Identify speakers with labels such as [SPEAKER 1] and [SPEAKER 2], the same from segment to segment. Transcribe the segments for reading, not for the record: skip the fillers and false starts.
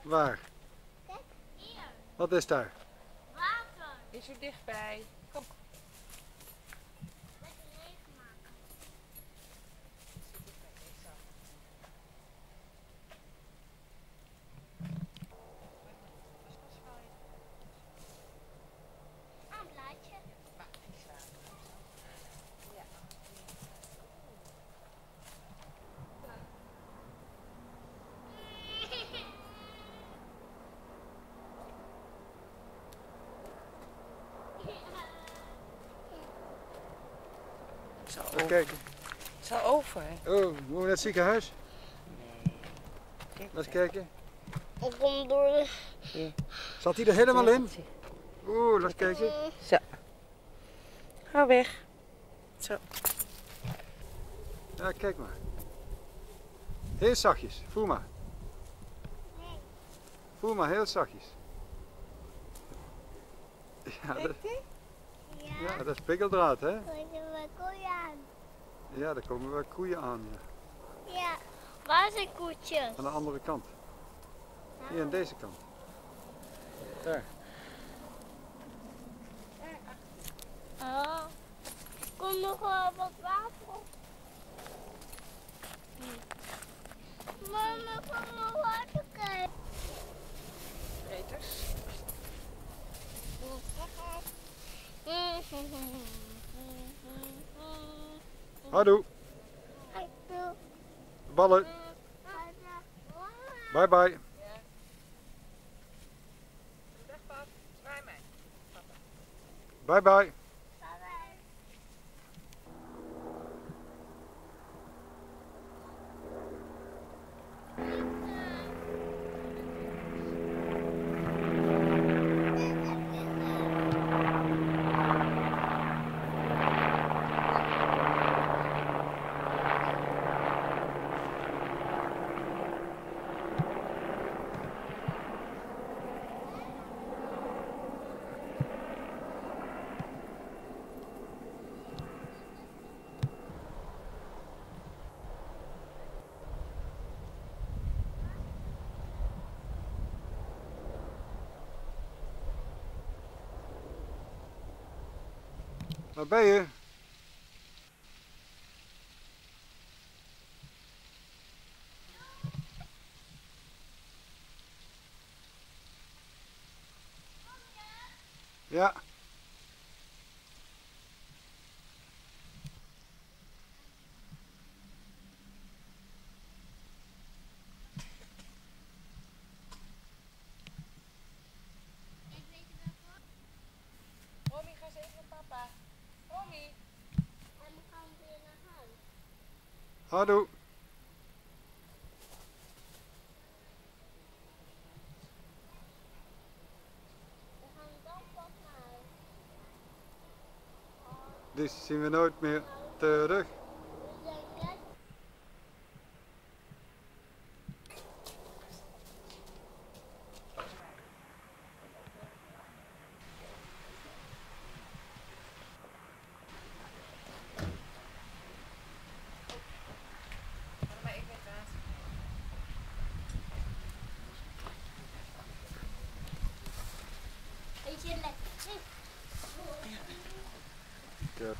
[SPEAKER 1] Waar?
[SPEAKER 2] Kijk, hier.
[SPEAKER 1] Wat is daar?
[SPEAKER 2] Water.
[SPEAKER 3] Is er dichtbij. Kom.
[SPEAKER 2] Lekker regen maken. Een blaadje.
[SPEAKER 1] Even kijken.
[SPEAKER 3] Het is al over.
[SPEAKER 1] Oh, moeten we naar het ziekenhuis?
[SPEAKER 3] Nee.
[SPEAKER 1] Laat eens kijken.
[SPEAKER 2] Ik kom door de...
[SPEAKER 1] Zat hij er helemaal in? Oeh, laat eens kijken.
[SPEAKER 3] Zo. Ga weg. Zo.
[SPEAKER 1] Ja, kijk maar. Heel zachtjes, voel maar.
[SPEAKER 2] Nee.
[SPEAKER 1] Voel maar, heel zachtjes. Ja, dat is prikkeldraad, hè?
[SPEAKER 2] Komen we koeien aan?
[SPEAKER 1] Ja, daar komen wel koeien aan. Ja.
[SPEAKER 2] Ja. Waar zijn koetjes?
[SPEAKER 1] Aan de andere kant. Hier aan deze kant. Daar.
[SPEAKER 2] Oh. Kom nog wel wat water op. Mama, kom nog water krijgen.
[SPEAKER 3] Peters.
[SPEAKER 1] Houdoe, ballen. Bye bye.
[SPEAKER 3] Dag pap. Zwaai mij.
[SPEAKER 1] Bye bye. Waar ben je? Ja.
[SPEAKER 3] Romy, ga eens even naar papa. Romy.
[SPEAKER 2] En we gaan weer naar huis.
[SPEAKER 1] Houdoe.
[SPEAKER 2] We gaan dan pas naar huis.
[SPEAKER 1] Dus zien we nooit meer terug.
[SPEAKER 2] We zijn net...
[SPEAKER 3] Ga maar even in het water.
[SPEAKER 2] Weet je, lekker.
[SPEAKER 1] Ja.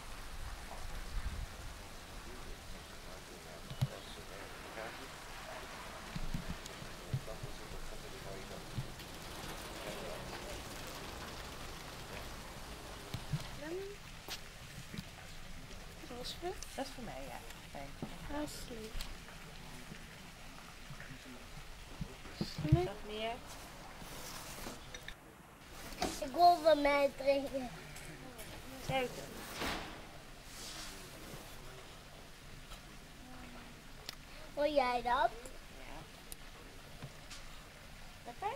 [SPEAKER 3] Dat is voor mij, ja. Fijn.
[SPEAKER 2] Alsjeblieft.
[SPEAKER 3] Nog meer?
[SPEAKER 2] Ik wil van mij drinken.
[SPEAKER 3] Zeker.
[SPEAKER 2] Wil jij dat?
[SPEAKER 3] Ja. Lekker?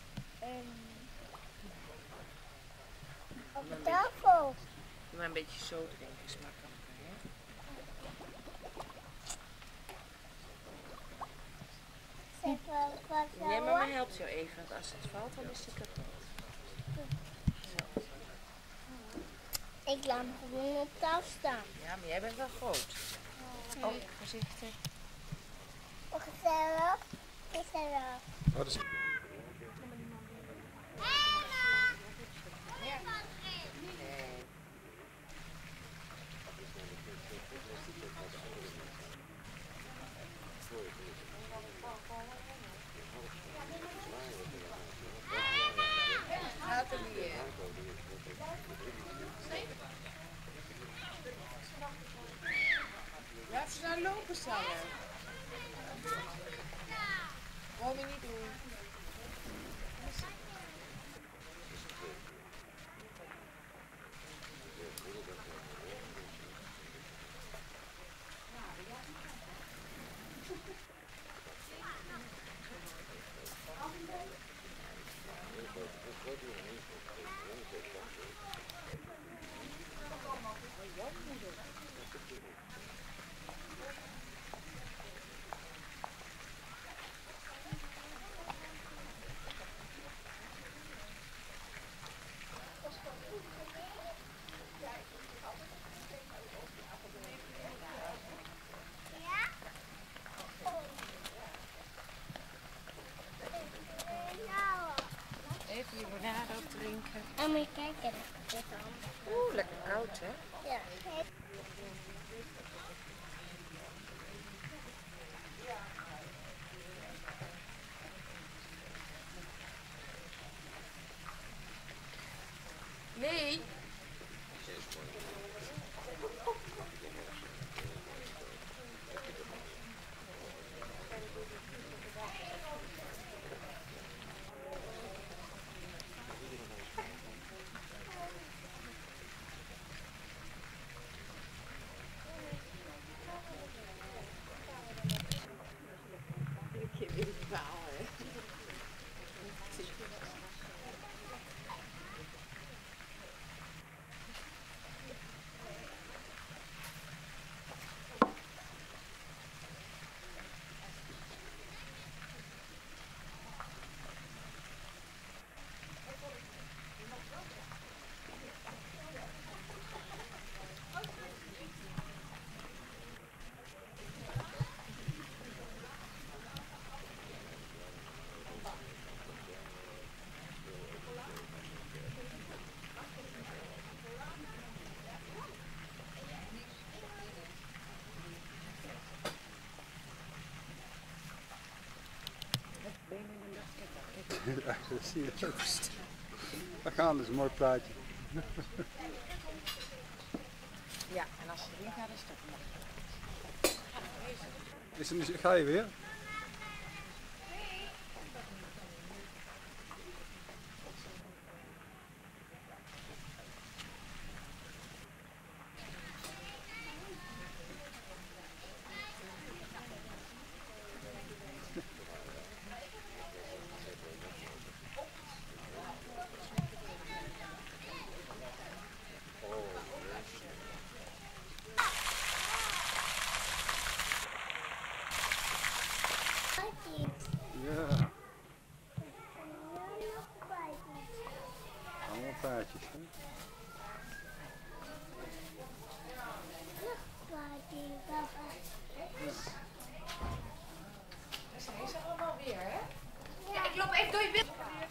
[SPEAKER 2] Op de tafel.
[SPEAKER 3] Doe maar een beetje zo drinken, smakelijker, hè? Nee, mama helpt jou even, want als het valt, dan is het kapot. Zo.
[SPEAKER 2] Ik laat hem gewoon op tafel staan.
[SPEAKER 3] Ja, maar jij bent wel groot. Oh, voorzichtig.
[SPEAKER 2] Wat gezellig. Is er wel.
[SPEAKER 1] Oh, dat is...
[SPEAKER 3] Laat ze nou lopen staan. Wou je niet doen. Even limonade opdrinken.
[SPEAKER 2] En moet je kijken.
[SPEAKER 3] Oeh, lekker koud hè?
[SPEAKER 2] Ja.
[SPEAKER 3] Nee.
[SPEAKER 1] Ja, dat zie je ook. We gaan, dat is een mooi plaatje.
[SPEAKER 3] Ja, en als je erin gaat, is het ook nog.
[SPEAKER 1] Ga je weer? Ja. Allemaal paardjes, hè?
[SPEAKER 3] Zijn ze allemaal weer, hè? Ja, ik loop even door je binnen.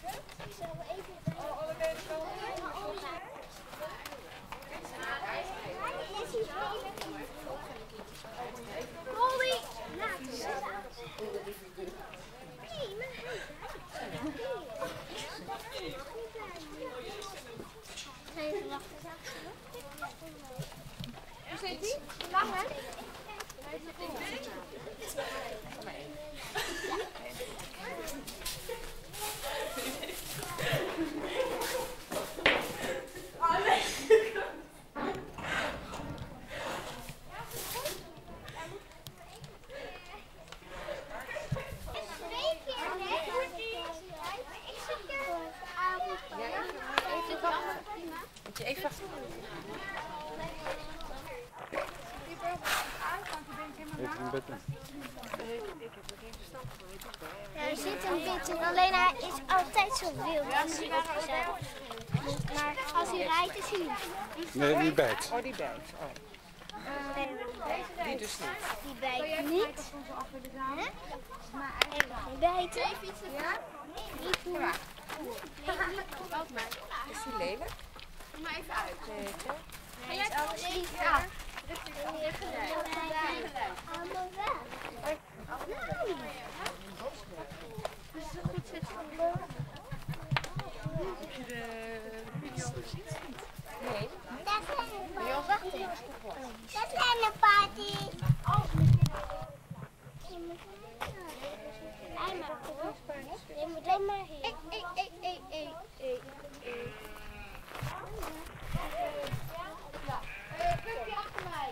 [SPEAKER 2] Hoe zit die? Lang hè?
[SPEAKER 3] Moet je even wachten?
[SPEAKER 1] Even een bed in.
[SPEAKER 2] Ja, er zit een beetje, alleen hij is altijd zo wild. Maar als hij rijdt is hij niet.
[SPEAKER 1] Nee, die bijt.
[SPEAKER 3] Oh, die bijt. Oh. Die dus niet.
[SPEAKER 2] Die bijt niet. Hè? Die bijten. Ja? Niet doen.
[SPEAKER 3] Is die lelijk?
[SPEAKER 4] Doe maar even uit.
[SPEAKER 2] Ga jij alles niet af? Allemaal weg.
[SPEAKER 3] Heb je de video gezien? Nee.
[SPEAKER 2] Dat zijn de parties. Je moet alleen maar hier.
[SPEAKER 4] Pupje achter mij.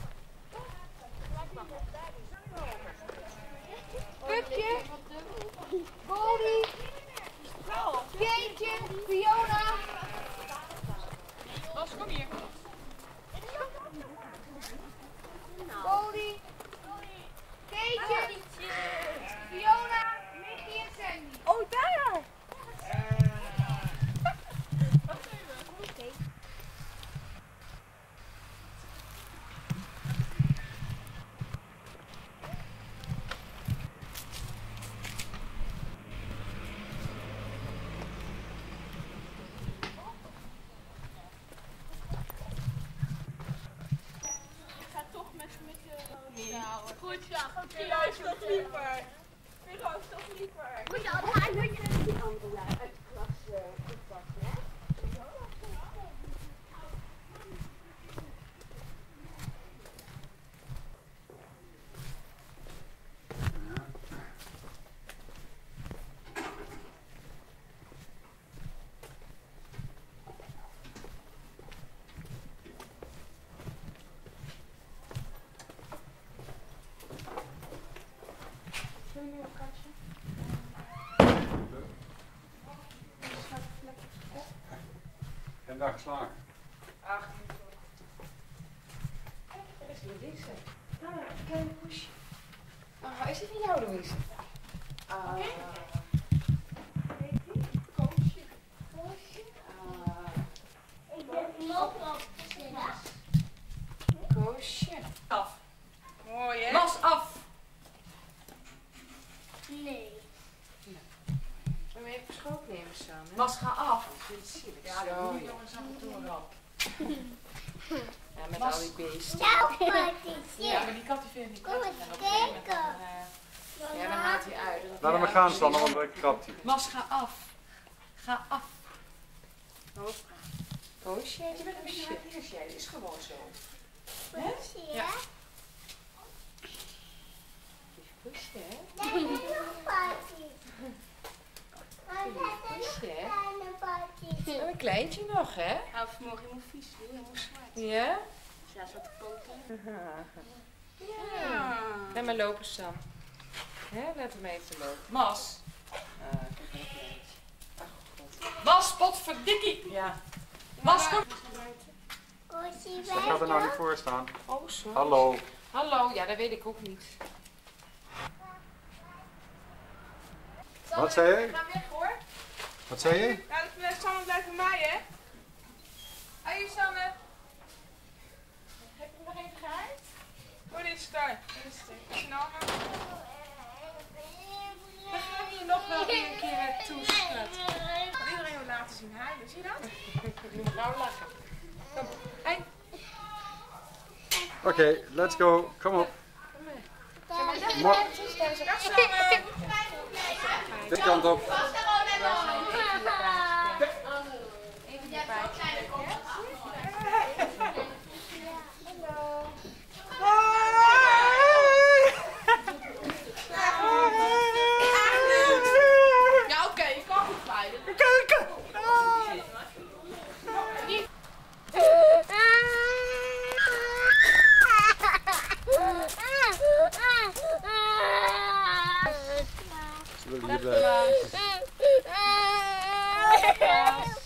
[SPEAKER 4] Pupje. Goldie. Keetje. Fiona. Bas, kom hier. Goldie. Keetje. Fiona. Mickey en Sandy.
[SPEAKER 3] Oh, daar!
[SPEAKER 4] Goed zo. Miro is toch liever. Miro is toch liever.
[SPEAKER 2] Moet je altijd die andere uit de klas oppassen, hè?
[SPEAKER 1] En daar geslagen.
[SPEAKER 3] Ach, dat is Louise. Ah, een kleine poesje. Ah, is dit van jou, Louise? Ah. Koosje. Koosje. Ah.
[SPEAKER 2] Ik ben nog op
[SPEAKER 3] Koosje. Af.
[SPEAKER 4] Mooi hè?
[SPEAKER 3] Mas af.
[SPEAKER 2] Nee.
[SPEAKER 3] Wil je even schoot nemen samen?
[SPEAKER 4] Mas, ga af.
[SPEAKER 3] Ja, dat moet je jongens af en toe wel. Ja, met al die beesten.
[SPEAKER 2] Nou, parties.
[SPEAKER 4] Ja, maar die kat die vindt niet
[SPEAKER 2] Kom
[SPEAKER 4] prettig.
[SPEAKER 2] eens
[SPEAKER 4] En op een gegeven moment
[SPEAKER 2] kijken.
[SPEAKER 3] Ja, dan gaat hij uit.
[SPEAKER 1] Laat hem maar gaan, Sanne, want dan krabt hij.
[SPEAKER 4] Mas, ga af. Ga af.
[SPEAKER 3] Koosje, je bent een beetje hard jij. Dat is gewoon zo.
[SPEAKER 2] Poesje,
[SPEAKER 4] Ja.
[SPEAKER 2] hè?
[SPEAKER 3] Poesje, hè?
[SPEAKER 2] Daar zijn nog parties. Maar daar zijn nog
[SPEAKER 3] Poesje, hè?
[SPEAKER 2] kleine parties.
[SPEAKER 3] Oh, een kleintje nog, hè?
[SPEAKER 4] Nou, vanmorgen helemaal vies doen, helemaal zwart.
[SPEAKER 3] Ja?
[SPEAKER 4] Ja, zat te poten.
[SPEAKER 3] Ja. Laat maar lopen, Sam. Hè? Laat hem even lopen.
[SPEAKER 4] Mas.
[SPEAKER 3] Kijk, een kleintje. Ach, god.
[SPEAKER 4] Mas, potverdikkie.
[SPEAKER 3] Ja.
[SPEAKER 4] Mas, kom.
[SPEAKER 2] Poesje,
[SPEAKER 1] Dat gaat er nou niet voor staan.
[SPEAKER 3] Oh, zo.
[SPEAKER 1] Hallo.
[SPEAKER 3] Hallo, ja, dat weet ik ook niet.
[SPEAKER 1] Wat zei je?
[SPEAKER 4] Ga weg hoor.
[SPEAKER 1] Wat zei je?
[SPEAKER 4] Ja, Sanne blijft bij mij hè. Hé Sanne. Heb je nog even gehaald? Oh, dit is daar. Dit is het. Snel maar. We gaan hier nog wel weer een keer naartoe, schat. Iedereen wil laten zien huilen. Zie je dat?
[SPEAKER 3] Nu moet nou lachen.
[SPEAKER 4] Kom. Hé.
[SPEAKER 1] Oké, let's go. Kom op.
[SPEAKER 2] Daar.
[SPEAKER 1] Dit kant op.
[SPEAKER 3] Even die paardje.
[SPEAKER 4] Ja, oké, je kan goed veilig.
[SPEAKER 1] Ze willen hier blijven.